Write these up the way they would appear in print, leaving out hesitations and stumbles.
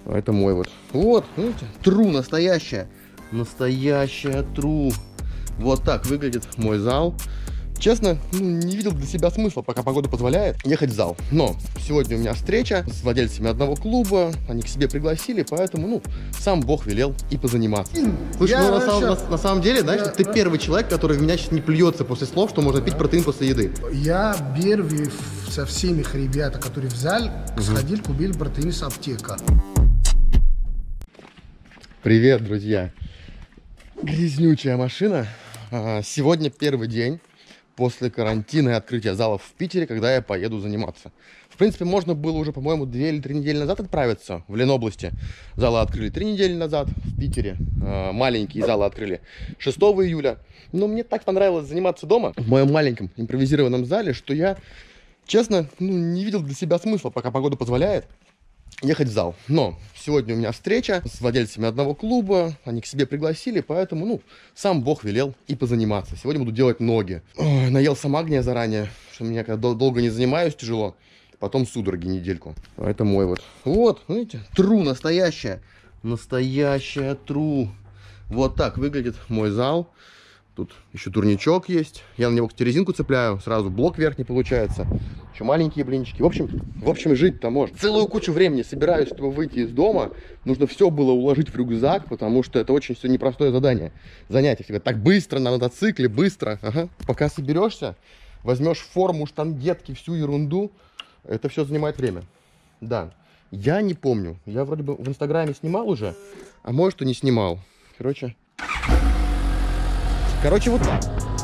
А это мой вот. Вот, видите, тру настоящая. Настоящая тру. Вот так выглядит мой зал. Честно, не видел для себя смысла, пока погода позволяет, ехать в зал. Но сегодня у меня встреча с владельцами одного клуба. Они к себе пригласили, поэтому, сам Бог велел и позаниматься. Слушай, на самом деле, знаешь, ты первый человек, который в меня сейчас не плюется после слов, что можно пить протеин после еды. Я первый со всеми ребята, которые в зал сходили, купили протеин с аптека. Привет, друзья. Грязнючая машина. Сегодня первый день после карантина и открытия залов в Питере, когда я поеду заниматься. В принципе, можно было уже, по-моему, 2 или 3 недели назад отправиться в Ленобласти. Залы открыли 3 недели назад в Питере. Маленькие залы открыли 6 июля. Но мне так понравилось заниматься дома, в моем маленьком импровизированном зале, что я, честно, не видел для себя смысла, пока погода позволяет, ехать в зал. Но сегодня у меня встреча с владельцами одного клуба. Они к себе пригласили, поэтому, сам Бог велел и позаниматься. Сегодня буду делать ноги. Ой, наелся магния заранее, что меня когда долго не занимаюсь, тяжело. Потом судороги недельку. А это мой вот. Вот, видите, тру настоящая. Настоящая тру. Вот так выглядит мой зал. Тут еще турничок есть. Я на него, кстати, резинку цепляю. Сразу блок верхний получается. Еще маленькие блинчики. В общем, жить-то можно. Целую кучу времени собираюсь, чтобы выйти из дома. Нужно все было уложить в рюкзак, потому что это очень все непростое задание. Занятие всегда так быстро, на мотоцикле, быстро. Ага. Пока соберешься, возьмешь форму, штангетки, всю ерунду. Это все занимает время. Да. Я не помню. Я вроде бы в Инстаграме снимал уже, а может и не снимал. Короче, вот так.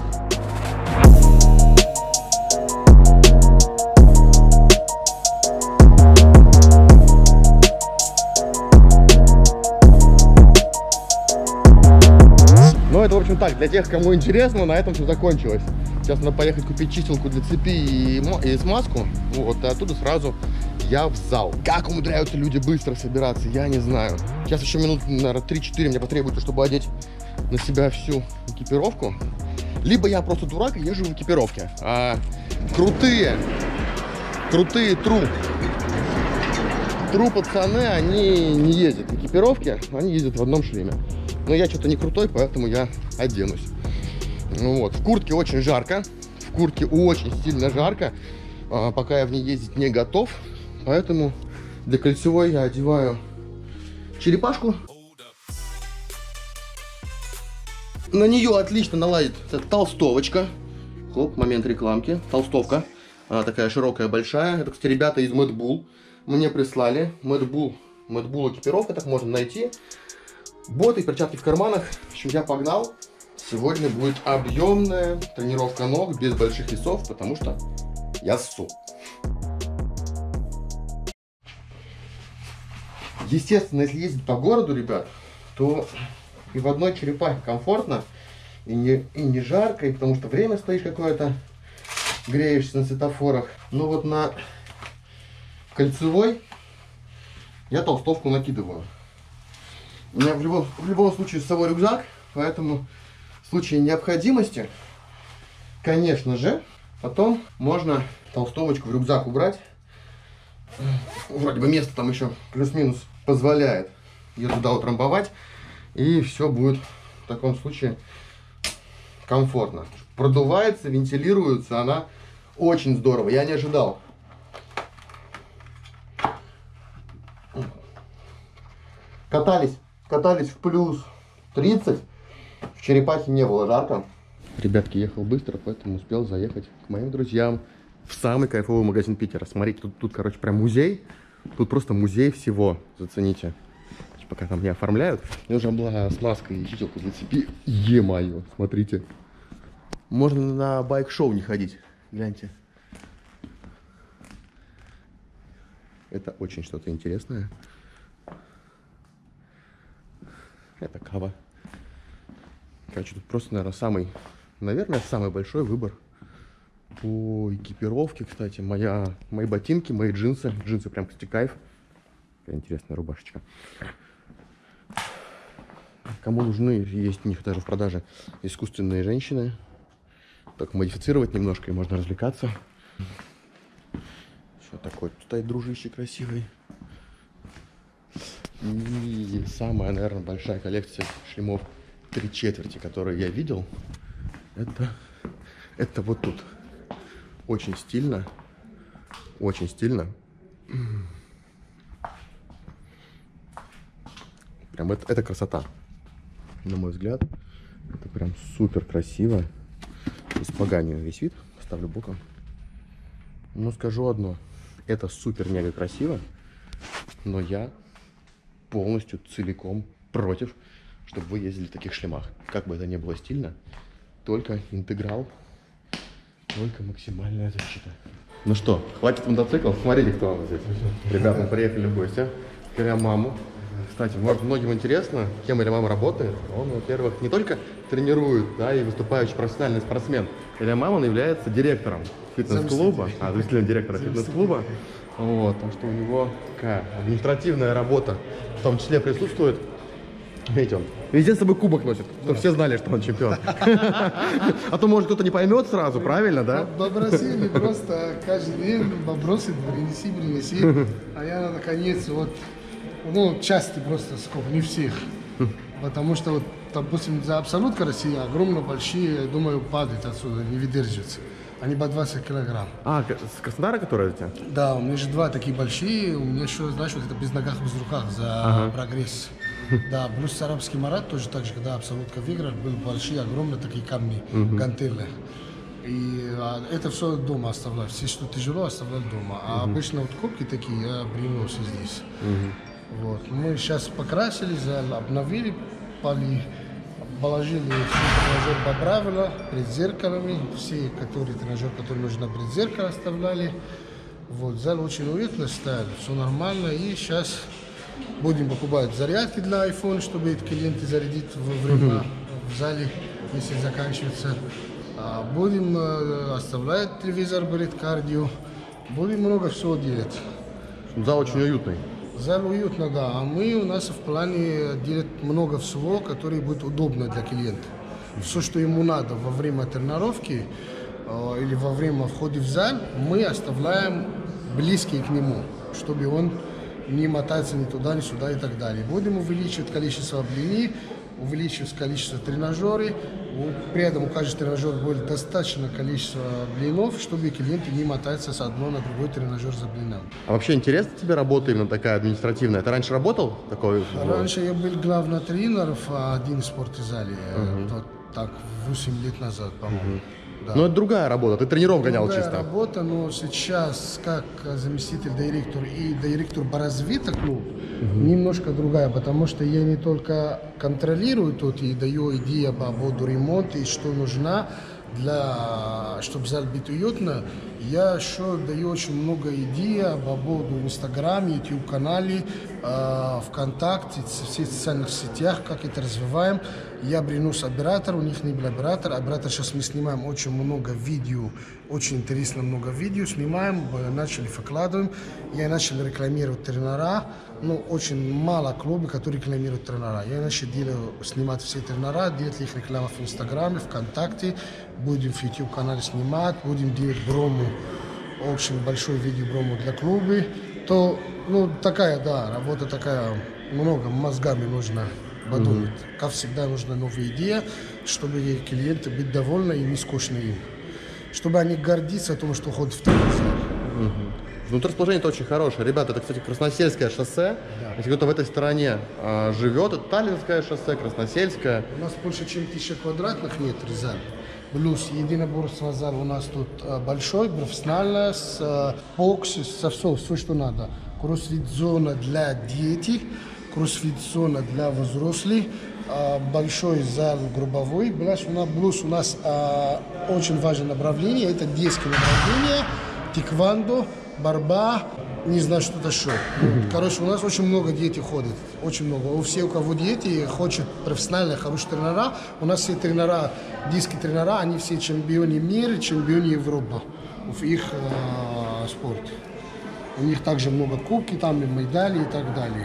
Ну, это, в общем, так, для тех, кому интересно, на этом все закончилось. Сейчас надо поехать купить чистилку для цепи и смазку. Вот, и оттуда сразу я в зал. Как умудряются люди быстро собираться, я не знаю. Сейчас еще минут, наверное, 3-4 мне потребуется, чтобы одеть на себя всю экипировку. Либо я просто дурак и езжу в экипировке. А крутые тру пацаны, они не ездят в экипировке, они ездят в одном шлеме. Но я что-то не крутой, поэтому я оденусь. Вот. В куртке очень жарко. В куртке очень сильно жарко. Пока я в ней ездить не готов. Поэтому для кольцевой я одеваю черепашку. На нее отлично наладит толстовочка. Хоп, момент рекламки. Толстовка. Она такая широкая, большая. Это, кстати, ребята из Mad Bull мне прислали. Mad Bull экипировка, так можно найти. Боты и перчатки в карманах. В общем, я погнал. Сегодня будет объемная тренировка ног без больших весов, потому что я ссу. Естественно, если ездить по городу, ребят, то и в одной черепахе комфортно, и не жарко, и потому что время стоишь какое-то, греешься на светофорах. Но вот на кольцевой я толстовку накидываю. У меня в любом случае с собой рюкзак, поэтому в случае необходимости, конечно же, потом можно толстовочку в рюкзак убрать. Вроде бы место там еще плюс-минус позволяет ее туда утрамбовать, и все будет в таком случае комфортно. Продувается, вентилируется, она очень здорово. Я не ожидал. Катались в плюс 30. В черепахе не было жарко. Ребятки, ехал быстро, поэтому успел заехать к моим друзьям в самый кайфовый магазин Питера. Смотрите, тут короче, прям музей. Тут просто музей всего. Зацените. Пока там не оформляют. Мне уже была смазка и чистилка для цепи. Е-мое, смотрите. Можно на байк-шоу не ходить. Гляньте. Это очень что-то интересное. Это кава. Короче, тут просто, наверное, самый большой выбор по экипировке. Кстати, мои ботинки, мои джинсы. Джинсы прям, кстати, кайф. Такая интересная рубашечка. Кому нужны, есть у них даже в продаже искусственные женщины. Так модифицировать немножко, и можно развлекаться. Что такое? Тут стоит дружище красивый. И самая, наверное, большая коллекция шлемов 3/4, которые я видел, это вот тут. Очень стильно. Очень стильно. Прям это красота. На мой взгляд, это прям супер красиво. Испоганю весь вид, поставлю боком. Но скажу одно. Это супер-мега красиво. Но я полностью целиком против, чтобы вы ездили в таких шлемах. Как бы это ни было стильно, только интеграл, только максимальная защита. Ну что, хватит мотоцикл? Смотрите, кто у нас здесь. Ребята, мы приехали в гости. Илья маму. Кстати, может, многим интересно, кем Илья мама работает. Он, во-первых, не только тренирует, да, и выступающий профессиональный спортсмен. Илья мама является директором фитнес-клуба, заместителем директора фитнес-клуба. Вот, так что у него такая административная работа в том числе присутствует. Видите, он везде с собой кубок носит, чтобы все знали, что он чемпион. А то, может, кто-то не поймет сразу, правильно, да? Попроси не просто каждый день попросит, принеси. А я, наконец, вот, ну, части просто сколько, не всех. Потому что, вот, допустим, за абсолютка России огромно большие, я думаю, падают отсюда, не выдерживаются. Они по 20 килограмм. А, с Краснодара, которые у тебя? Да, у меня же два такие большие, у меня еще, знаешь, вот это без ногах, без руках за прогресс. Да, плюс арабский Марат тоже так же, когда абсолютка выиграл, были большие, огромные такие камни, гантели. И это все дома оставляю, все, что тяжело, оставляю дома. А обычно вот кубки такие я принес здесь. Вот. Мы сейчас покрасили, обновили поли, положили все тренажер по правилам, перед зеркалами, все тренажер, которые нужно перед зеркалом, оставляли. Вот, зал очень уютно стоял, все нормально, и сейчас будем покупать зарядки для iPhone, чтобы клиенты зарядить во время в зале, если заканчивается. Будем оставлять телевизор, будет кардио, будем много всего делать. Зал очень уютный. Зал уютно, да. А мы у нас в плане делать много всего, которое будет удобно для клиента. Все, что ему надо во время тренировки или во время входа в зал, мы оставляем близкие к нему, чтобы он не мотаться ни туда, ни сюда и так далее. Будем увеличивать количество длины, увеличивать количество тренажеров. При этом у каждого тренажера будет достаточно количество блинов, чтобы клиенты не мотаются с одного на другой тренажер за блином. А вообще интересна тебе работа именно такая административная? Ты раньше работал такой? Раньше я был главный тренер в один спортзале, так 8 лет назад, по-моему. Да. Но это другая работа, ты тренеров гонял другая чисто. Работа, но сейчас как заместитель директора и директор по развитию клуба немножко другая, потому что я не только контролирую тут и даю идеи по поводу ремонта и что нужно чтобы зал был уютно, я еще даю очень много идей по поводу Инстаграм, YouTube канале, ВКонтакте, все социальных сетях, как это развиваем. Я приношу оператор, у них не был оператор. Оператор сейчас мы снимаем очень много видео, очень интересно много видео снимаем, начали выкладываем. Я начал рекламировать тренера, но очень мало клубов, которые рекламируют тренера. Я начал снимать все тренера, делать их рекламу в Инстаграме, ВКонтакте, будем в YouTube канале снимать, будем делать брому, очень большой видео брому для клуба. То, ну, такая, да, работа такая, много мозгами нужно подумать. Как всегда, нужна новая идея, чтобы клиенты были довольны и не скучно им. Чтобы они гордиться том, что ходят в тренажер. Внутри расположение очень хорошее. Ребята, это, кстати, Красносельское шоссе. Да. Если кто-то в этой стороне живет, это Таллинское шоссе, Красносельское. У нас больше, чем 1000 квадратных метров зал. Плюс единоборство зал у нас тут большой, профессионально, с бокс, со все, что надо. Кроссфит-зона для детей, кроссфит-зона для взрослых, большой зал групповой. Плюс у нас очень важное направление, это детское направление, тэквондо, борьба, не знаю, что-то еще. Короче, у нас очень много детей ходит, очень много. У всех, у кого дети, хотят профессиональные, хорошие тренера. У нас все тренера, детские тренера, они все чемпионы мира, чемпионы Европы в их спорте. У них также много кубки, там и медали и так далее.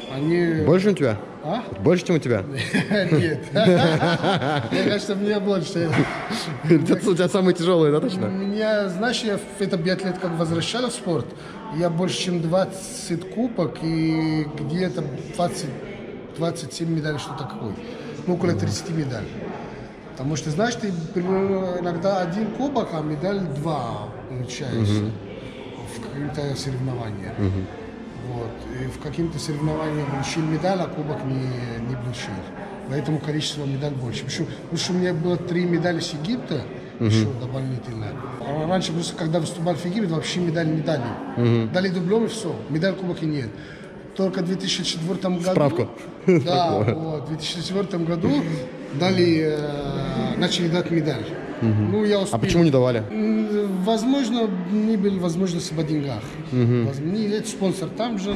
Они... Больше, чем у тебя? А? Больше, чем у тебя? Нет. Мне кажется, мне больше. Это у тебя самые тяжелые, да, точно? Меня, знаешь, я в это биатлет как возвращал в спорт. Я больше, чем 20 кубок и где-то 27 медалей, что такое. Ну, около 30 медалей. Потому что, знаешь, ты иногда один кубок, а медаль 2 получаешь в каких-то соревнованиях. Вот. И в каких-то соревнованиях большие медали, а кубок не большие. Поэтому количество медалей больше. Потому что у меня было 3 медали с Египта, еще дополнительно. А раньше, просто, когда выступал в Египте, вообще медаль не дали. Дали дублем и все. Медаль кубок и нет. Только в 2004 году... Справку. Да, вот, в 2004 году начали дать медаль. Ну, я успел. А почему не давали? Возможно, не были возможности по деньгах. Не нет спонсор там же,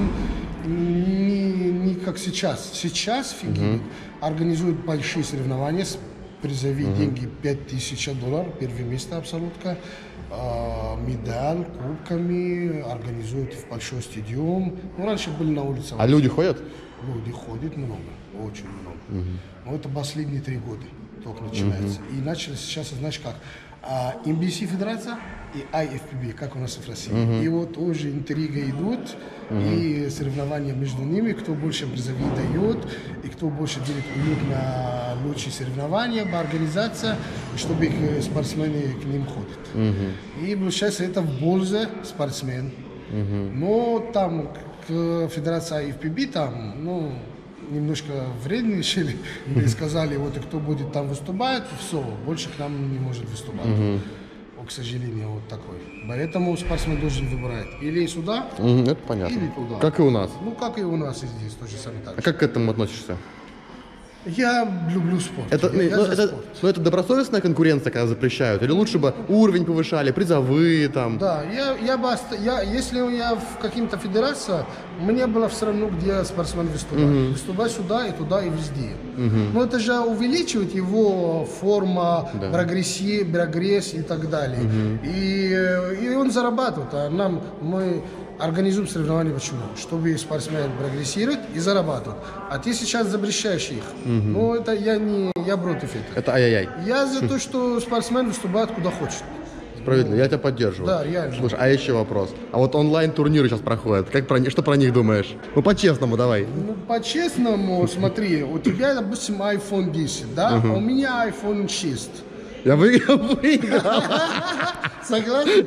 не как сейчас. Сейчас в Египте организуют большие соревнования с призовые деньги $5000, первое место абсолютно. Медаль, кубками, организуют в большой стадион. Ну, раньше были на улице. А люди ходят? Люди ходят много, очень много. Но это последние 3 года только начинается. И начали сейчас, знаешь как, NBC Федерация и IFBB, как у нас в России. И вот уже интрига идут, и соревнования между ними, кто больше призовые дает, и кто больше делит уют на лучшие соревнования, организация, чтобы их спортсмены к ним ходят. И получается это в пользу спортсмен. Но там Федерация IFBB там, ну, немножко вредничали и сказали, вот и кто будет там выступать, все, больше к нам не может выступать. К сожалению, вот такой. Поэтому спортсмен должен выбирать или сюда, Это понятно. или туда. Как и у нас. Ну, как и у нас и здесь, тоже самое так. А как к этому относишься? Я люблю спорт. Это, Я за спорт. это добросовестная конкуренция, когда запрещают? Или лучше бы уровень повышали, призовые там? Да, если я в каким-то федерациях, мне было все равно, где спортсмен выступает. Выступать сюда и туда, и везде. Но это же увеличивает его форма, прогресс и так далее. И он зарабатывает. А мы организуем соревнования почему? Чтобы спортсмен прогрессирует и зарабатывает. А ты сейчас запрещаешь их. Ну, это я против этого. Это ай-яй-яй. Я за то, что спортсмен выступает куда хочет. Справедливо, я тебя поддерживаю. Да, реально. Слушай, а еще вопрос. А вот онлайн-турниры сейчас проходят. Что про них думаешь? Ну, по-честному давай. Ну, по-честному, смотри, у тебя, допустим, iPhone 10, да? А у меня iPhone 6. Я выиграл. Согласен?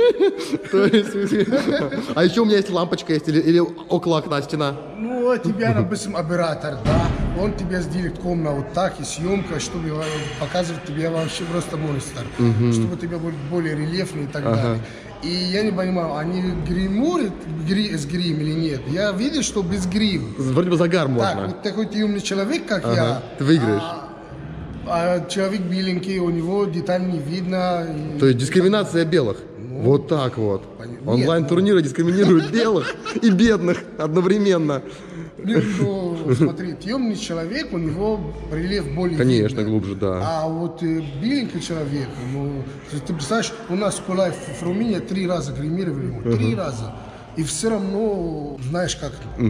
А еще у меня есть лампочка есть или около окна стена. Ну, у тебя, допустим, оператор, да? Он тебе сделает комнату вот так и съемка, чтобы показывать тебе вообще просто монстр. Чтобы тебе будет более рельефный и так далее. И я не понимаю, они гримуют с грим или нет? Я видел, что без грим. Вроде бы загар можно. Так, вот такой темный человек, как я. Ты выиграешь. А человек беленький, у него деталь не видно. То есть дискриминация белых. Вот так вот. Онлайн-турниры дискриминируют белых и бедных одновременно. Ну, смотри, темный человек, у него рельеф более Конечно, видно. глубже, да. А вот беленький человек, ну, ты представляешь, у нас в Кулай в Румынии 3 раза гримировали его, 3 раза. И все равно, знаешь как,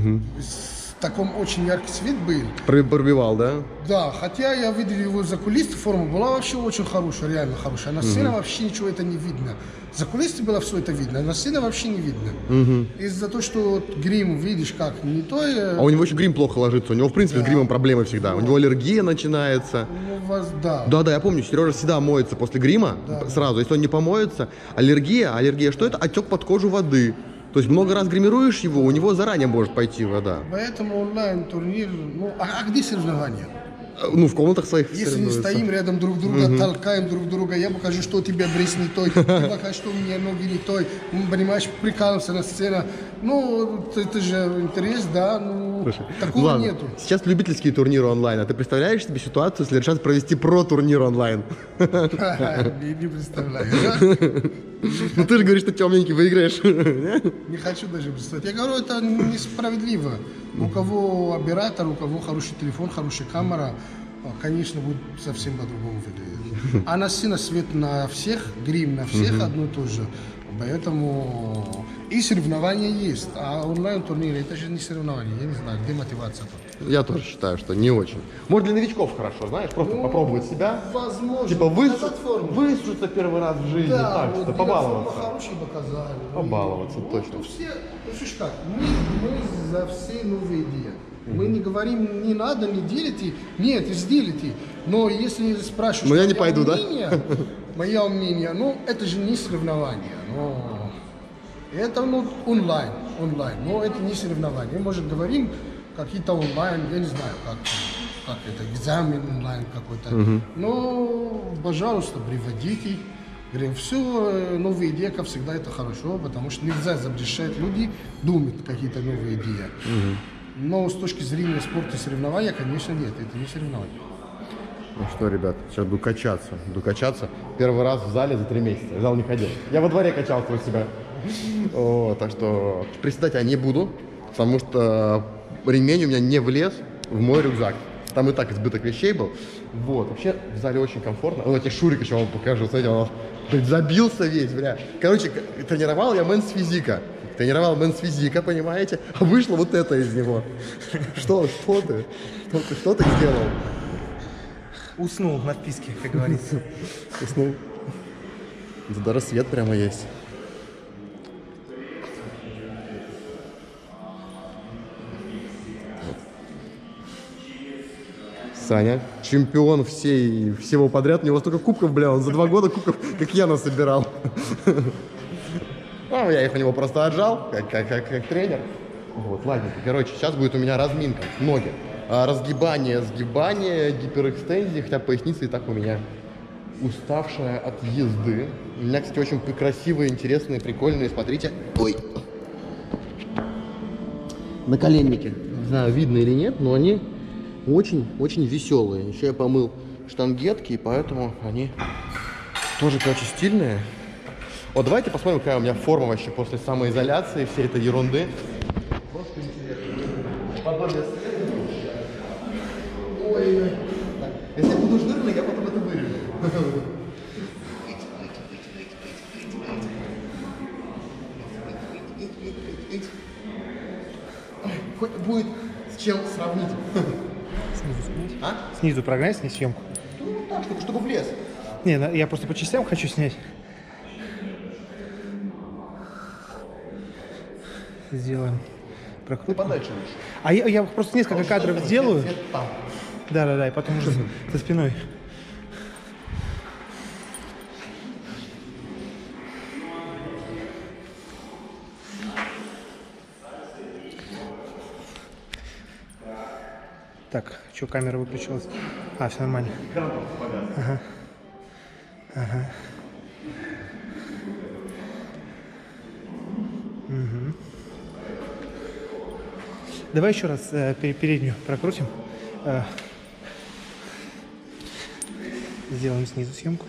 в таком очень яркий цвет был. Пробивал, да? Да, хотя я видел его за кулисами, форма была вообще очень хорошая, реально хорошая. А на сцене вообще ничего это не видно. За кулисами было все это видно, а на сцене вообще не видно. Из-за того, что вот грим, видишь, как не то... А у него еще грим плохо ложится. У него, в принципе, с гримом проблемы всегда. У него аллергия начинается. Да. Да, я помню, Сережа всегда моется после грима, сразу. Если он не помоется, аллергия, что это? Отек под кожу воды. То есть много раз гримируешь его, у него заранее может пойти вода. Поэтому онлайн-турнир, ну, а где соревнования? Ну, в комнатах своих если не стоим рядом друг друга, толкаем друг друга, я покажу, что у тебя брест не той, ты покажешь, что у меня ноги не той, понимаешь, прикалываемся на сцене. Ну, это же интерес, да, ну, Слушай, такого ладно. нету. Сейчас любительские турниры онлайн, а ты представляешь себе ситуацию, если решат провести про-турнир онлайн? Не представляю. Ну ты же говоришь, что темненький выиграешь. Не хочу даже представить. Я говорю, это несправедливо. У кого оператор, у кого хороший телефон, хорошая камера, конечно, будет совсем по-другому выглядеть. А на сцене свет на всех, грим на всех одно и то же. Поэтому и соревнования есть, а онлайн-турниры это же не соревнования, я не знаю, где мотивация тут. Я тоже считаю, что не очень. Может, для новичков хорошо, знаешь, просто попробовать себя. Возможно. Типа выслушаться первый раз в жизни, Да, так вот что побаловаться. хорошие показали. Побаловаться, точно. Все, слушай, как, мы за все новые идеи. Мы не говорим, не надо, не делите, нет, сделайте. Но если спрашиваешь, но я не пойду, мнение, да? Мое мнение, ну, это же не соревнование. Но это онлайн, но это не соревнование. Мы, может, говорим какие-то онлайн, я не знаю, как это, экзамен онлайн какой-то. Но, пожалуйста, приводите. Говорим, все, новые идеи, как всегда, это хорошо, потому что нельзя запрещать люди думать какие-то новые идеи. Но с точки зрения спорта и соревнования, конечно, нет, это не соревнование. Ну что, ребят, сейчас буду качаться. Первый раз в зале за 3 месяца. В зал не ходил. Я во дворе качался у себя. Так что приседать я не буду, потому что ремень у меня не влез в мой рюкзак. Там и так избыток вещей был. Вот, вообще в зале очень комфортно. Вот эти шурик еще вам покажу. Смотрите, он забился весь, бля. Короче, тренировал я мэнс физика, понимаете? А вышло вот это из него. Что ты сделал? Уснул на вписке, как говорится. Уснул. Да даже свет прямо есть. Саня, чемпион всего подряд. У него столько кубков, бля, он за 2 года кубков, как я, насобирал. Ну, я их у него просто отжал, как тренер. Вот, ладненько. Короче, сейчас будет у меня разминка, ноги. Разгибание, сгибание, гиперэкстензии, хотя поясница и так у меня уставшая от езды. У меня, кстати, очень красивые, интересные, прикольные, смотрите. Ой. Наколенники. Не знаю, видно или нет, но они очень веселые. Еще я помыл штангетки, и поэтому они тоже, короче, стильные. Вот давайте посмотрим, какая у меня форма вообще после самоизоляции, всей этой ерунды. Просто интересно. Ой. Так, если я буду жирный, я потом это вырежу. Хоть будет с чем сравнить. Снизу снять? А? Снизу прогнать, снять съемку. Ну так, чтобы влез. Не, я просто по частям хочу снять. Сделаем прокрутку. Ты подальше лучше. А я просто несколько кадров сделаю. Да, и потом уже со спиной. Так, что, камера выключилась? А, все нормально. Ага. Угу. Давай еще раз переднюю прокрутим. Сделаем снизу съемку.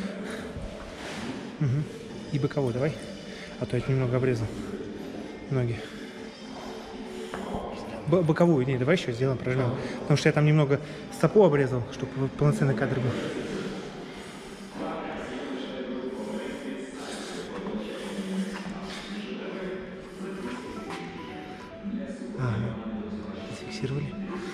Угу. И боковую давай. А то я немного обрезал ноги. Боковую, не, давай еще сделаем, прожмем. Потому что я там немного стопу обрезал, чтобы полноценный кадр был. Ага. Зафиксировали.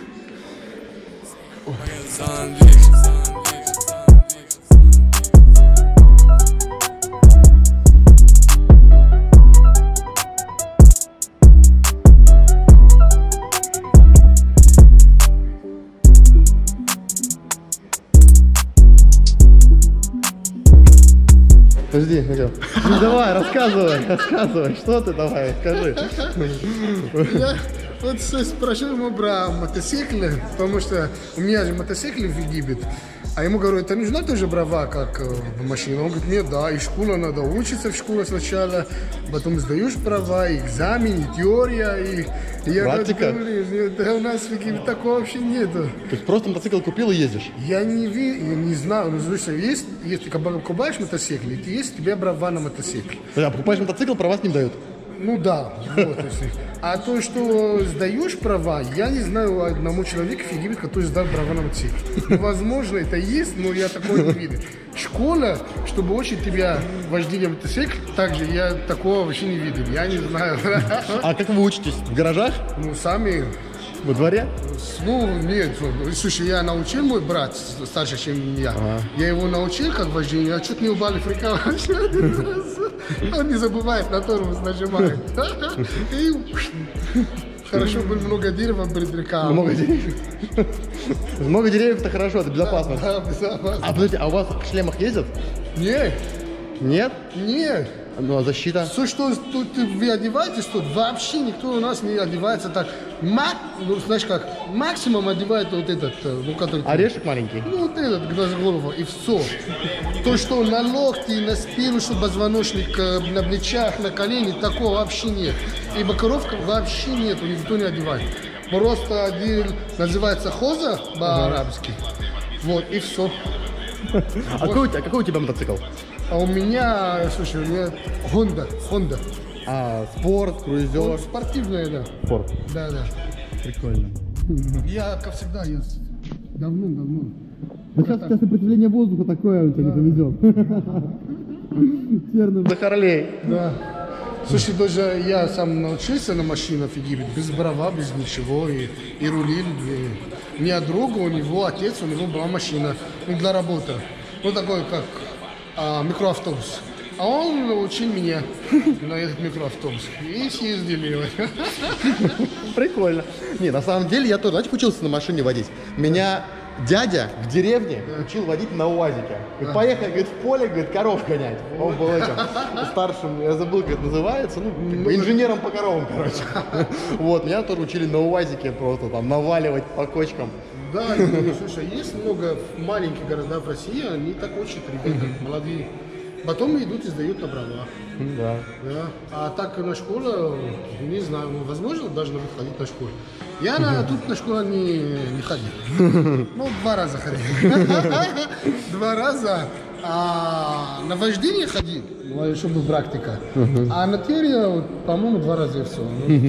Подожди, Михаил. Ну давай, рассказывай, что ты давай, скажи. Я вот спросил ему про мотоциклы, потому что у меня же мотоцикл в Египет. А ему говорю, это нужна тоже права, как в машине? Он говорит, нет, да, и школа надо учиться в школе сначала, потом сдаешь права, и экзамен, и теория, и я практика? Говорю, да, у нас в Египте такого вообще нету. То есть просто мотоцикл купил и ездишь? Я не знаю, ну, слушай, если ты покупаешь мотоцикл, есть у тебя права на мотоцикл. Да, покупаешь мотоцикл, права с ним дают. Ну да, вот. А то, что сдаешь права, я не знаю одному человеку в Египте, который сдал права на мотоцикл. Возможно, это есть, но я такого не видел. Школа, чтобы учить тебя вождению мотоцикла, также я такого вообще не видел. Я не знаю. А как вы учитесь? В гаражах? Ну, сами. Во дворе? Ну, нет, слушай, я научил мой брат, старше, чем я. Я его научил как вождение, а чуть не упали фрика вообще один раз. Он не забывает, на тормоз нажимает. И хорошо, было много дерева перед реками. Много деревьев? Много деревьев, это хорошо, это безопасно. Да, безопасно. А подождите, а у вас в шлемах ездят? Нет, Нет? нет. Ну, а защита? Все, что тут вы одеваетесь, тут вообще никто у нас не одевается так. Ну, знаешь как, максимум одевает вот этот, ну, который... Орешек маленький? Ну, вот этот, глаз голову, и все. То, что на локти, на спину, что позвоночник, на плечах, на колени, такого вообще нет. И бокировка вообще нету, никто не одевает. Просто один называется хоза по-арабски. Вот, и все. А какой у тебя мотоцикл? А у меня, слушай, у меня Honda. А, спорт, круизер. Вот спортивная, да. Спорт. Да. Прикольно. Я, как всегда, я давно. Сейчас сопротивление воздуха такое, у тебя не повезет. До Харлей. Да. Слушай, даже я сам научился на машинах в Египте, без права, без ничего, и рулил. У меня друг, у него отец, у него была машина для работы. Ну, такой, как микроавтобус. А он научил меня на этот микроавтобус. И съездили. Прикольно. Не, на самом деле я тоже, знаете, учился на машине водить. Меня дядя в деревне учил водить на УАЗике. Говорит, поехали, говорит, в поле, говорит, коров гонять. Он был этим старшим, я забыл, как это называется, ну, как бы инженером по коровам, короче. Вот, меня тоже учили на УАЗике просто там наваливать по кочкам. Да, слушай, есть много маленьких городов в России, они так учат ребята, молодые. Потом идут и сдают на права. Да. А так на школу, не знаю, возможно, должны выходить на школу. Я тут на школу не ходил. Ну, 2 раза ходил. 2 раза. А на вождение ходил, чтобы практика. А на теорию, по-моему, 2 раза и все.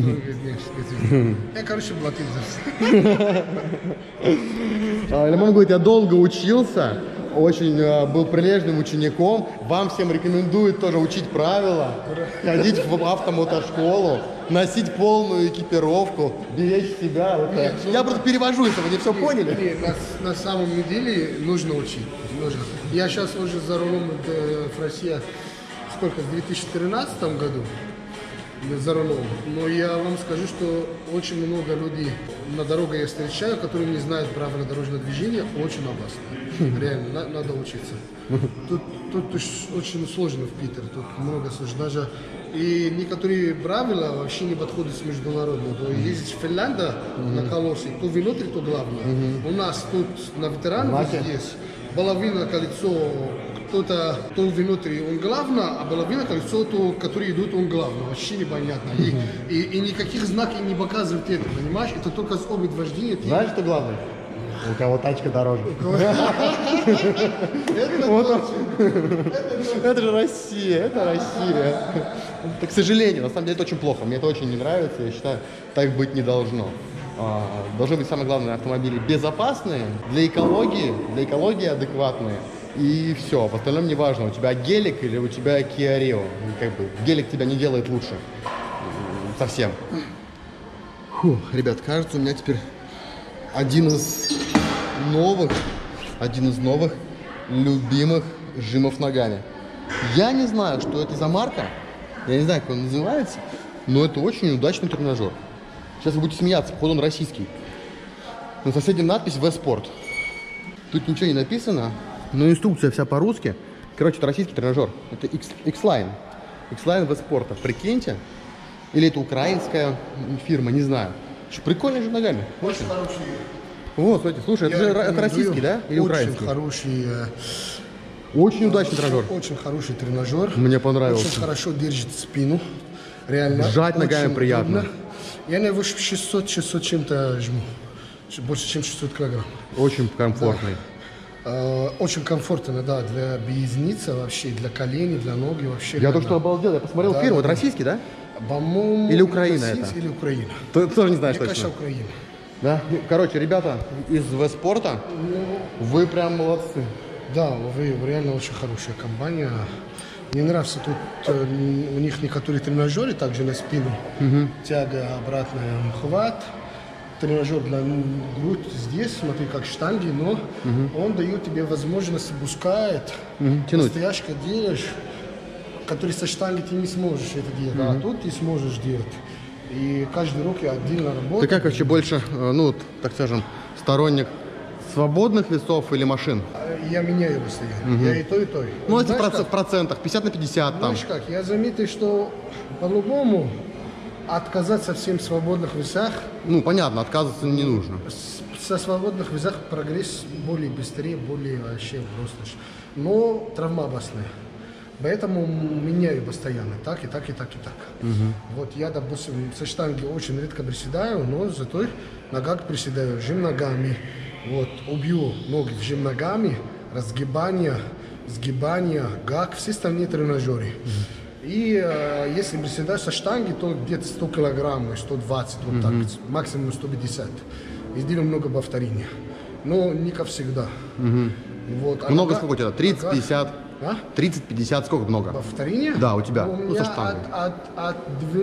Я, короче, платил за все. Лимон говорит, я долго учился, очень был прилежным учеником. Вам всем рекомендует тоже учить правила, ходить в автомотошколу, носить полную экипировку, беречь себя. Нет, я просто перевожу, если вы не все поняли. Нет, на самом деле нужно учить. Я сейчас уже за рулем в России, сколько, в 2013 году за рулем. Но я вам скажу, что очень много людей на дороге я встречаю, которые не знают правила дорожного движения, очень опасно. Реально, надо учиться. Тут очень сложно в Питере, тут много сложно. Даже и некоторые правила вообще не подходят с международным. То ездить в Финляндию на колесе, то внутри, то главное. У нас тут на ветеранах здесь половина колесо, кто-то то внутри, он главное, а половина колесо, то, которые идут, он главное. Вообще непонятно. И никаких знаков не показывают это, понимаешь? Это только с опыт вождения. Знаешь, что главное? У кого тачка дороже. Это же Россия, это Россия. К сожалению, на самом деле это очень плохо. Мне это очень не нравится, я считаю, так быть не должно. Должны быть, самое главное, автомобили безопасные, для экологии адекватные. И все, в остальном не важно, у тебя гелик или у тебя Kia Rio. Как бы гелик тебя не делает лучше. Совсем. Фу, ребят, кажется, у меня теперь один из новых любимых жимов ногами. Я не знаю, что это за марка, я не знаю, как он называется, но это очень удачный тренажер. Сейчас вы будете смеяться, походу он российский. На соседнем надпись V-Sport. Тут ничего не написано, но инструкция вся по-русски. Короче, это российский тренажер. Это X-Line. X-Line V-Sport. Прикиньте. Или это украинская фирма, не знаю. Прикольно же ногами. Очень хороший. Вот, смотрите, слушай, это российский, да? Или украинский? Очень хороший. Очень удачный тренажер. Очень хороший тренажер. Мне понравился. Очень хорошо держит спину. Реально. Сжать ногами приятно. Трудно. Я на его 600 чем-то жму. Больше, чем 600 килограмм. Очень комфортный. Да. Очень комфортно, да, для поясницы вообще, для коленей, для ноги вообще. Я только что обалдел, я посмотрел фирму, это российский, да? По-моему, Или Украина Россия это? Или Украина. Ты тоже не знаешь Мне точно? кажется, Украина. Да? Ну, короче, ребята из Веспорта, вы прям молодцы. Да, вы реально очень хорошая компания. Мне нравится тут у них некоторые тренажеры также на спину. Тяга, обратная хват. Тренажер для грудь здесь, смотри, как штанги, но он дает тебе возможность, пускает, настояшка делаешь, который со штанги ты не сможешь это делать, а тут ты сможешь делать. И каждый руки отдельно работает. Ты как вообще больше, ну, так скажем, сторонник свободных весов или машин? Я меняю постоянно. Я и то, и то. Ну, эти Знаешь, в процентах, 50 на 50 там. Знаешь как, я заметил, что по-любому отказаться всем свободных весах, Ну, понятно, отказываться не нужно. со свободных весах прогресс более быстрее, более вообще просто. Но травма опасная. Поэтому меняю постоянно, так и так и так и так. Вот я, допустим, со штанги очень редко приседаю, но зато ногах приседаю, жим ногами. Вот, убью ноги, жим ногами, разгибание, сгибание, гак, все остальные тренажеры. И если приседаю со штанги, то где-то 100 килограмм, 120, вот так, максимум 150. И делаю много повторений. Но не ко всегда. Вот. Много сколько у тебя? 30, 50? А? 30-50, сколько много? Повторение? Да, у тебя. У Ну, меня со штангой. от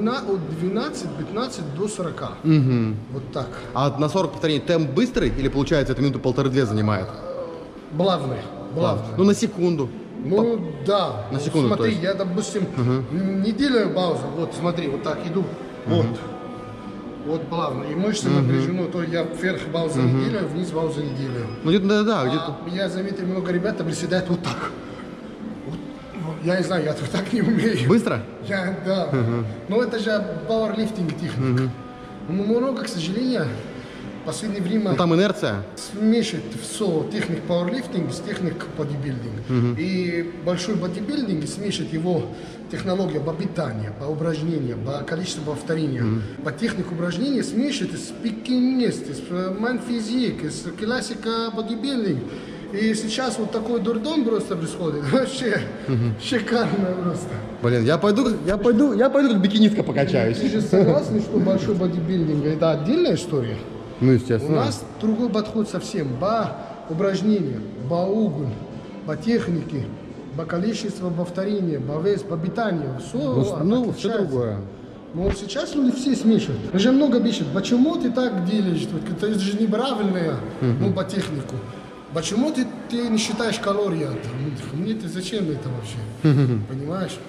12-15 до 40. Вот так. А на 40 повторений темп быстрый или получается это минуты полторы-две занимает? Плавный. Ну, на секунду. Ну, да. На секунду, Смотри, то есть. я, допустим, не делаю паузу. Вот, смотри, вот так иду. Вот. Вот плавно. И мышцы напряжены. То я вверх паузу не делаю, вниз паузу не делаю. Ну, где-то, да, где-то. Я заметил, много ребят приседают вот так. Вот. Я не знаю, я так не умею. Быстро? Да. Но это же пауэрлифтинг техника. Но много, к сожалению, в последнее время Ну, там инерция. смешивает все техник пауэрлифтинг с техник бодибилдинг. И большой бодибилдинг смешивает его технология по питанию, по упражнениям, по количеству повторений, по технике упражнений смешивает с пикинест, с манфизик, с классика бодибилдинг. И сейчас вот такой дурдом просто происходит. Вообще шикарно просто. Блин, я пойду как бикинистка покачаюсь. Ты же согласен, что большой бодибилдинг это отдельная история? Ну, У естественно. нас другой подход совсем. По упражнениям, по углу, по технике, по количеству повторений, по вес, по питанию. Все, Ну, все другое. Но сейчас люди все смешивают. Уже много пишут, почему ты так делаешь? Это же неправильно, ну, по технику. Почему ты не считаешь калории? Мне это зачем это вообще? Понимаешь?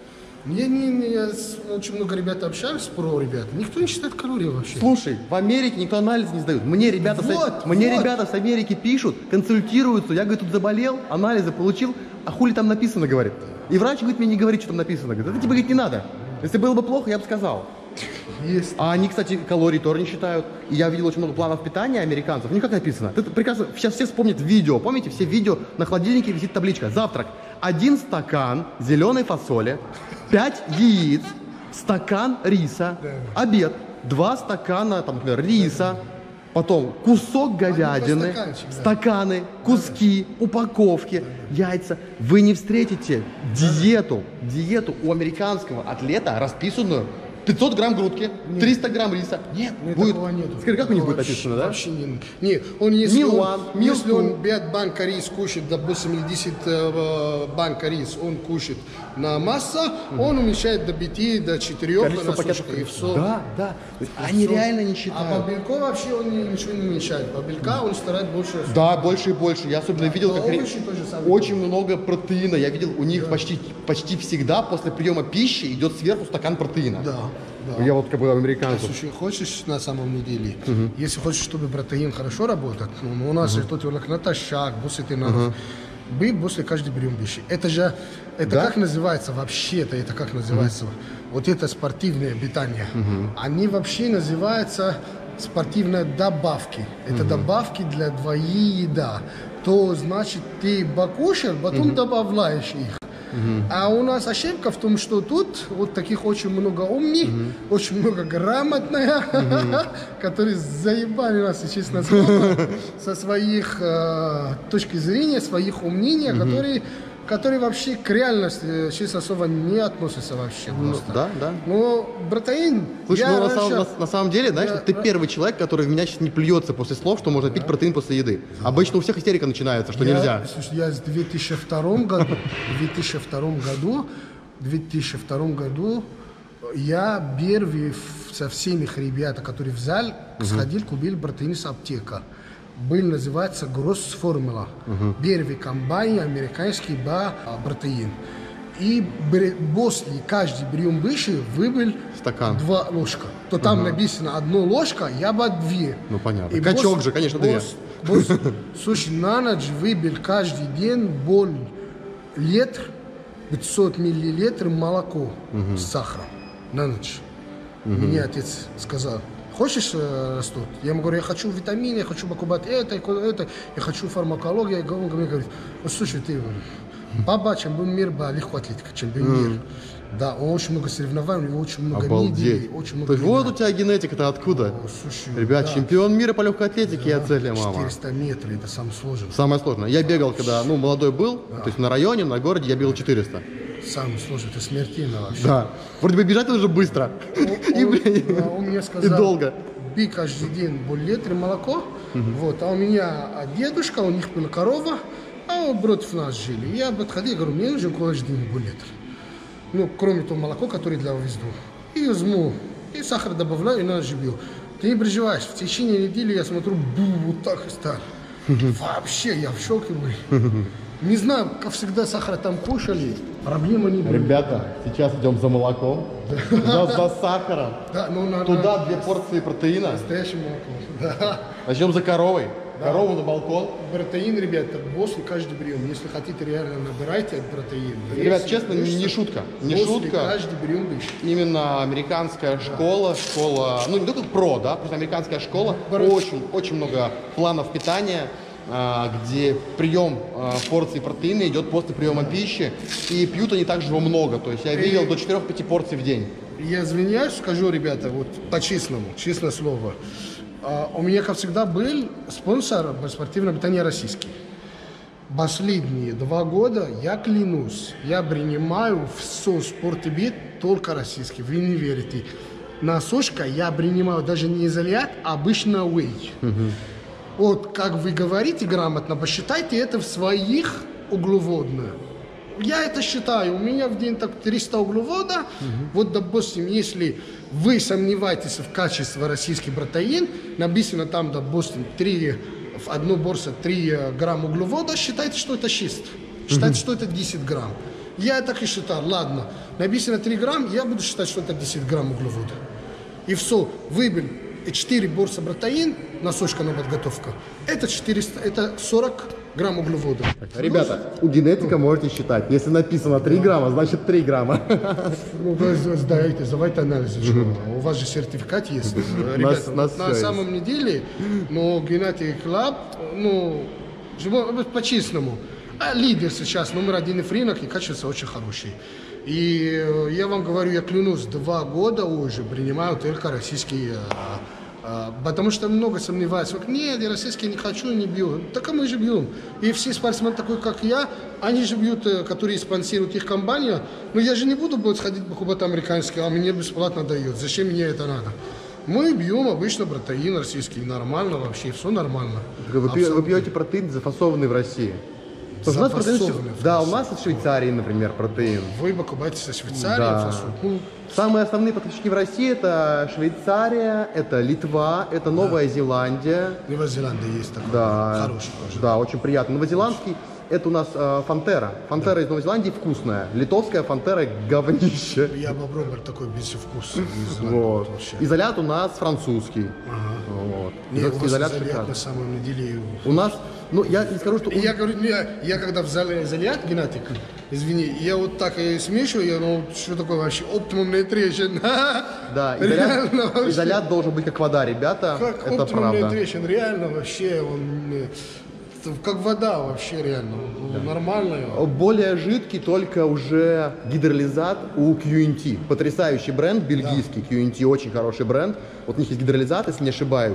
Я с очень много ребят общаюсь, про ребят. Никто не считает калории вообще. Слушай, в Америке никто анализ не сдает. Мне ребята, ребята с Америки пишут, консультируются. Я, говорит, тут заболел, анализы получил, а хули там написано, говорит. И врач, говорит, мне не говорит, что там написано. Говорит, это тебе, говорит, не надо. Если было бы плохо, я бы сказал. Есть. А они, кстати, калорий тоже не считают. И я видел очень много планов питания американцев. У них как написано? Ты прекрасно, сейчас все вспомнят видео. Помните, все видео, на холодильнике висит табличка. Завтрак. 1 стакан зеленой фасоли, 5 яиц, стакан риса. Обед. 2 стакана, там, например, риса. Потом кусок говядины, стаканчик, да. стаканы, куски, упаковки, яйца. Вы не встретите диету у американского атлета, расписанную 500 грамм грудки, 300 грамм риса. Нет, будет. Такого нету. Скажи, как у них будет Вообще- написано, да? Вообще не. Не, он если Meal он, one, meal если он two. 5 банк рис кушает, допустим, или 10 банк рис он кушает на масса, он уменьшает до 5, до 4 Количество на пакетов сутки, и риса. все. Да, да. То есть они реально не А считают. по белку вообще он ничего не уменьшает. По белка он старается больше. Да, больше и больше. Я особенно видел, как овощи тоже самое. очень много протеина. Я видел, у них почти всегда после приема пищи идет сверху стакан протеина. Да. Я вот как бы американцев. Слушай, хочешь на самом деле, если хочешь, чтобы протеин хорошо работал, ну, у нас же тут натощак, после ты надо. Мы после каждой прием пищи. Это же, это Да? как называется вообще-то, это как называется? Вот это спортивное питание. Они вообще называются спортивные добавки. Это добавки для твоей еда. То значит, ты покушал, потом добавляешь их. А у нас ошибка в том, что тут вот таких очень много умных, очень много грамотных, которые заебали нас, если честно слово, со своих точки зрения, своих умнений, которые который вообще к реальности, честно слово, не относится вообще просто. Да, да. Но протеин... Слушай, я ну раньше- на самом деле, знаешь, ты первый человек, который в меня сейчас не плюется после слов, что можно пить протеин после еды. Обычно у всех истерика начинается, что нельзя. Слушай, я в 2002 году я первый со всеми ребята, которые в зал, сходил, купил протеин с аптека. Был, называется, Гросс Формула. Первый компания американский протеин. И после каждый прием выше выбил Стакан. 2 ложка. То там написано 1 ложка, я бы 2. Ну понятно. И Качок же, конечно, 2. Слушай, на ночь выбил каждый день литр, 500 миллилитров молоко с сахаром. На ночь. Мне отец сказал: хочешь растут? Я ему говорю, я хочу витамины, я хочу покупать это, я хочу фармакологию. Он мне говорит: ну, слушай, ты, папа чемпион мира по легкой атлетике, чемпион мира. Да, он очень много соревнований, у него очень много медалей, очень много. То есть вот медалей. у тебя генетика-то откуда? О, слушай, Ребят, да. чемпион мира по легкой атлетике, я целя, мама. 400 метров, это самое сложное. Самое сложное. Я бегал, когда молодой был, то есть на районе, на городе я бегал 400. Самое сложное, это смертельно вообще. Да. Вроде бы бежать уже быстро. И Он мне сказал, долго. пей каждый день литр молоко. Вот, а у меня дедушка, у них была корова, а он против нас жили. Я подходил, говорю, мне нужен каждый день литр. Ну, кроме того молоко, которое для везду. И возьму, и сахар добавляю, и на ночь бью. Ты не переживаешь, в течение недели я смотрю, вот так и стал. Вообще, я в шоке был. Не знаю, как всегда сахара там кушали, проблема не была. Ребята, сейчас идем за молоком, за сахаром. Да, ну, Туда 2 порции протеина. Настоящее молоко. Да. Начнем за коровой. Корову на балкон. Протеин, ребята, после каждый прием. Если хотите, реально набирайте этот протеин. Ребят, честно, не шутка. Не После шутка. каждый прием выше. Именно американская школа, ну не только ПРО, да, просто американская школа, очень много планов питания, где прием порций протеина идет после приема пищи, и пьют они также его много, то есть я видел до 4-5 порций в день. Я извиняюсь, скажу, ребята, вот по-честному, честное слово. У меня, как всегда, был спонсор спортивного питания российский. Последние 2 года, я клянусь, я принимаю все спортбит только российский, вы не верите. На сушка я принимаю даже не изолят, а обычно whey. Вот как вы говорите грамотно, посчитайте это в своих углеводных. Я это считаю, у меня в день так 300 углевода. Вот, допустим, если вы сомневаетесь в качестве российский протеин, написано там, допустим, в одну борсу 3 грамма углевода, считайте, что это чист. Считайте, что это 10 грамм. Я так и считал, ладно, написано 3 грамм, я буду считать, что это 10 грамм углевода. И все, выбил 4 борса протеин, насушка подготовка, это 400, это 40 грамм углеводов. Ребята, у генетика можете считать. Если написано 3 грамма, значит 3 грамма. Ну, вы сдавайте анализы. У вас же сертификат есть. Ребята, нас на самом деле, но Genetic Lab, ну, по-честному, лидер сейчас, номер 1 в рынок, и качество очень хорошее. И я вам говорю, я клянусь, 2 года уже принимаю только российские. Потому что много сомневаются. Нет, я российский не хочу, не бью. Так а мы же бьем. И все спортсмены, такой как я, они же бьют, которые спонсируют их компания. Но я же не буду сходить покупать американский, а мне бесплатно дают. Зачем мне это надо? Мы бьем обычно протеин российский. Нормально вообще, все нормально. Вы пьете протеин, зафасованный в России? У нас протеин, да, у нас в Швейцарии, например, протеин. Вы покупаете со Швейцарии да. фасоль? Ну, самые основные поставщики в России — это Швейцария, это Литва, это Новая Зеландия. Новая Зеландия есть такой. Да, хороший тоже. Да, очень приятно. Новозеландский — это у нас фантера. Фантера из Новой Зеландии вкусная. Литовская фантера — говнище. Я попробовал такой без вкуса. Вот. Изолят у нас французский. Вот. Нет, у вас изолят изолят на самом деле. У нас, ну я не скажу, что... Я говорю, я когда в зале изолят, генетик, извини, я вот так смешиваю, я, ну, что такое вообще, Optimum Nutrition. Да, реально, изолят должен быть как вода, ребята, как это Optimum правда. Nutrition, реально вообще, он как вода вообще реально, нормально. Более жидкий только уже гидролизат у QNT. Потрясающий бренд, бельгийский QNT, очень хороший бренд. Вот у них есть гидролизат, если не ошибаюсь.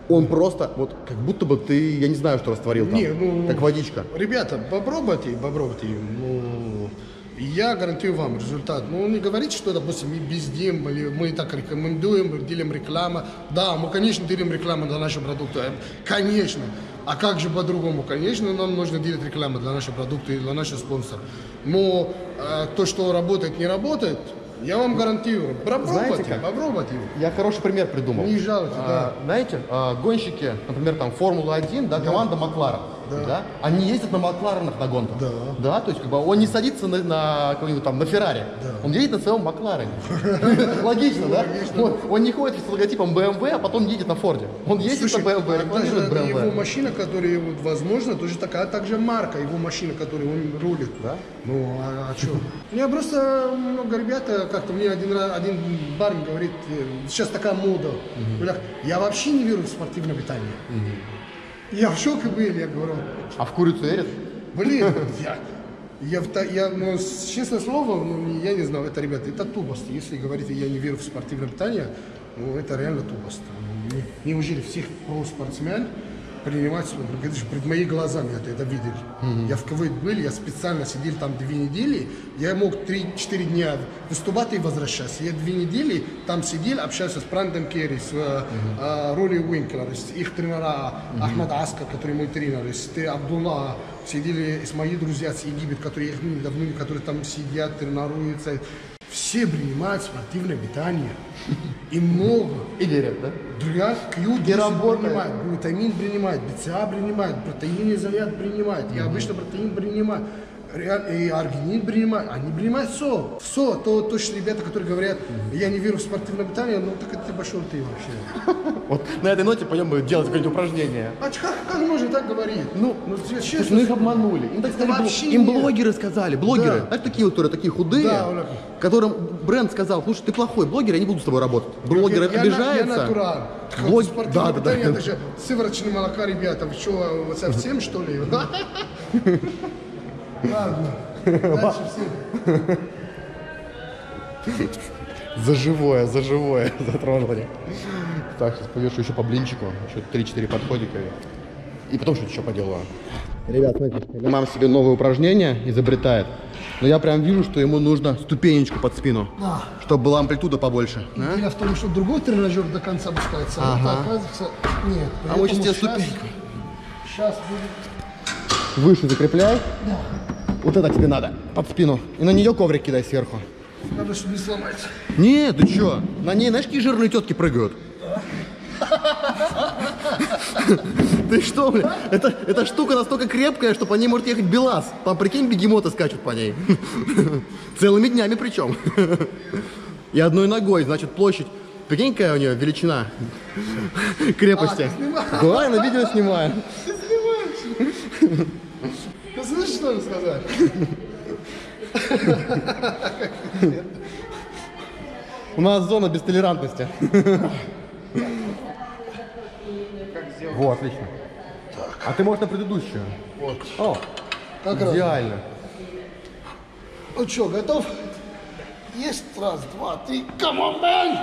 Он просто, вот, как будто бы ты, я не знаю, что растворил там, Не, ну, как водичка. Ребята, попробуйте. Ну, я гарантирую вам результат. Ну, не говорите, что, допустим, мы бездем, или мы так рекомендуем, делим рекламу. Да, мы, конечно, делим рекламу для наших продуктов. Конечно. А как же по-другому? Конечно, нам нужно делать рекламу для наших продуктов и для наших спонсоров. Но то, что работает, не работает, я вам гарантирую. Знаете как? Попробуйте. Я хороший пример придумал. Не жалуйте, да. Знаете, гонщики, например, там Формула-1, да, команда Макларен, да. Они ездят на Макларенах на гонках. Да, то есть как бы он не садится на какой-нибудь там на Феррари, он едет на своем Макларене. Логично, да? Он не ходит с логотипом BMW, а потом едет на Форде. Он ездит на BMW, рекламирует Даже его BMW. машина, которая, вот, возможно, тоже такая, также марка, его машина, которой он рулит. Да? Ну, а что? У меня просто много ребят, как-то мне один парень говорит, сейчас такая мода. Говорят, я вообще не верю в спортивное питание. Я в шоке был, я говорю. А в курицу верят? Блин, ну, честное слово, ну, я не знаю, это, ребята, это тупость. Если говорите, я не верю в спортивное питание, ну, это реально тупость. Неужели всех спортсмен принимать, перед моими глазами это видели. Я в КВ был, я специально сидел там 2 недели, я мог 3-4 дня выступать и возвращаться. Я 2 недели там сидел, общался с Брандом Керри, с Роли Уинклер, с их тренера Ахмад Аскар, который мой тренер, с Абдулла, сидели с моими друзьями с Египет, которые давно, которые там сидят, тренируются. Все принимают спортивное питание. И много. И верят, да? Q10 принимают, глутамин принимают, БЦА принимают, протеиновый заряд принимают. Я обычно протеин принимаю. И аргинин принимают. Они принимают все. Все. То, что ребята, которые говорят, я не верю в спортивное питание, ну так это пошел ты вообще. Вот на этой ноте пойдем делать какое-нибудь упражнение. А как можно так говорить? Ну честно. их обманули. Им так сказали, им блогеры сказали, блогеры, знаешь, такие вот, которые такие худые, которым бренд сказал, слушай, ты плохой блогер, я не буду с тобой работать. Блогер обижается. Я натурал. Спортивное питание, это же сывороточное молока, ребята. Вы что, совсем что ли? Ладно. Дальше все. За живое затронули. Так, сейчас повешу еще по блинчику, еще 3-4 подходика. И потом что-то еще поделаю. Ребят, смотрите, мама себе новое упражнение изобретает. Но я прям вижу, что ему нужно ступенечку под спину, чтобы была амплитуда побольше. Дело в том, что другой тренажер до конца опускается. Ага. Оказывается, нет. А мы сейчас ступеньку. Сейчас будет. Выше закрепляй. Да. Вот это тебе надо, под спину. И на нее коврик кидай сверху. Надо, чтобы не сломать. Нет, ты чё? На ней, знаешь, какие жирные тетки прыгают? Ты что, бля? Эта штука настолько крепкая, что по ней может ехать БелАЗ. Там, прикинь, бегемоты скачут по ней. Целыми днями причем. И одной ногой, значит, площадь. Прикинь, какая у нее величина крепости. Да, я на видео снимаю. Ты снимаешь? Ты слышишь, что им сказать? У нас зона без толерантности. Во, отлично. Так. А ты можешь на предыдущую. Вот. О, как идеально. Раз. Ну что, готов? Есть. Раз, два, три. Come on, man!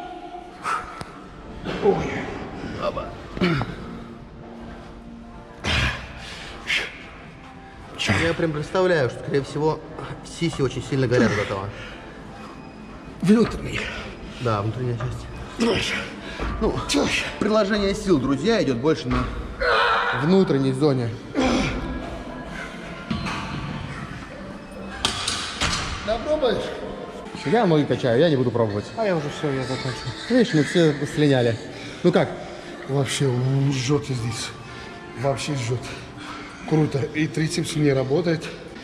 Ой. Оба. Я прям представляю, что, скорее всего, сиси очень сильно горят от этого. Внутренний. Да, внутренняя часть. Дальше. Ну, приложение сил, друзья, идет больше на внутренней зоне. Да, пробуешь? Я ноги качаю, я не буду пробовать. А я уже все, я закончил. Видишь, мы все слиняли. Ну как? Вообще жжет здесь. Вообще жжет. Круто. И трицепс не работает.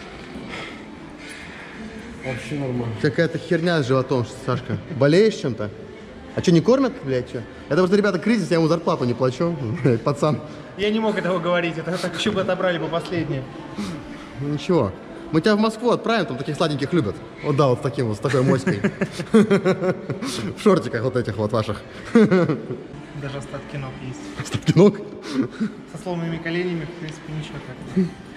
Вообще нормально. Какая-то херня с животом, Сашка. Болеешь чем-то? А что, не кормят, блядь, что? Это просто, ребята, кризис, я ему зарплату не плачу. Пацан. Я не мог этого говорить, это так еще бы отобрали бы последнее. Ну ничего. Мы тебя в Москву отправим, там таких сладеньких любят. Вот да, вот с таким вот, с такой моськой. В шортиках вот этих вот ваших. Даже остатки ног есть. Остатки ног? Со сломанными коленями, в принципе, ничего так.